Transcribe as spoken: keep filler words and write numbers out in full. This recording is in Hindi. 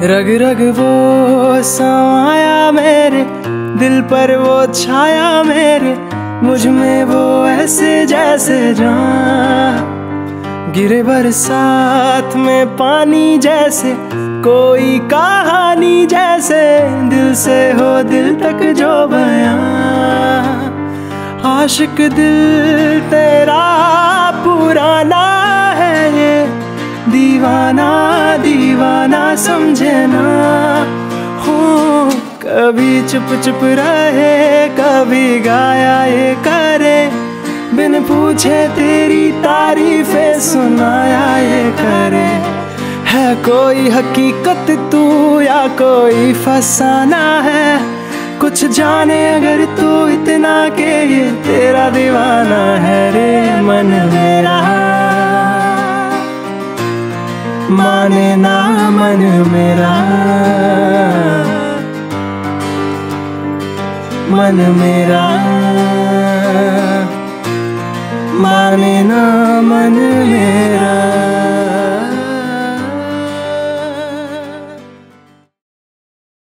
रग रग वो समाया मेरे दिल पर, वो छाया मेरे मुझ में, वो ऐसे जैसे जान गिरे बरसात में पानी जैसे, कोई कहानी जैसे, दिल से हो दिल तक जो बयां। आशिक दिल तेरा पुराना है ये, दीवाना दीवाना समझे ना हो। कभी चुप चुप रहे, कभी गाया ये करे, बिन पूछे तेरी तारीफें सुनाया ये करे। है कोई हकीकत तू या कोई फसाना है, कुछ जाने अगर तू इतना के ये तेरा दीवाना है रे मन मेरा। माने ना मन मेरा, मन मेरा, माने ना